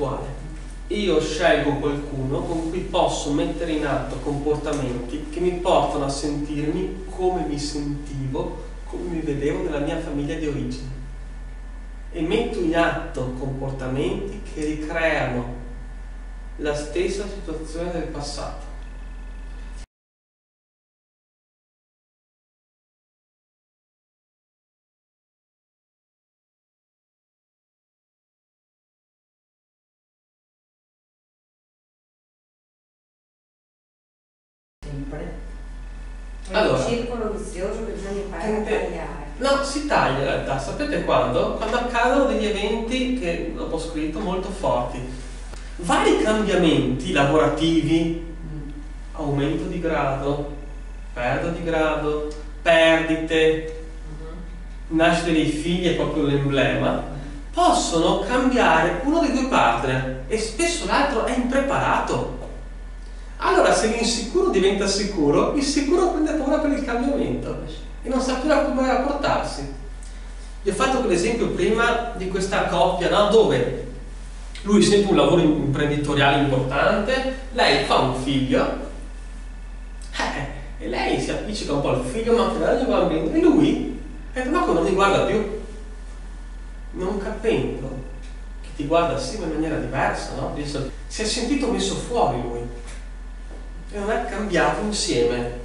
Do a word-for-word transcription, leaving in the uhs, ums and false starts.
attuale. Io scelgo qualcuno con cui posso mettere in atto comportamenti che mi portano a sentirmi come mi sentivo, come mi vedevo nella mia famiglia di origine. E metto in atto comportamenti che ricreano la stessa situazione del passato. Allora, un circolo vizioso che bisogna imparare a tagliare. No, si taglia in realtà. Sapete quando? Quando accadono degli eventi che ho scritto molto forti. Vari cambiamenti lavorativi, aumento di grado, perdo di grado, perdite, nascita dei figli è proprio l'emblema, possono cambiare uno dei due partner e spesso l'altro è impreparato. Allora, se l'insicuro diventa sicuro, il sicuro prende paura per il cambiamento e non sa più come rapportarsi. Vi ho fatto l'esempio prima di questa coppia, no? Dove lui sente un lavoro imprenditoriale importante, lei fa un figlio, eh, e lei si appiccica un po' al figlio, ma anche lei bambino, e lui eh, ma non mi guarda più, non capendo che ti guarda sì ma in maniera diversa, no? Si è sentito messo fuori lui. E non è cambiato insieme.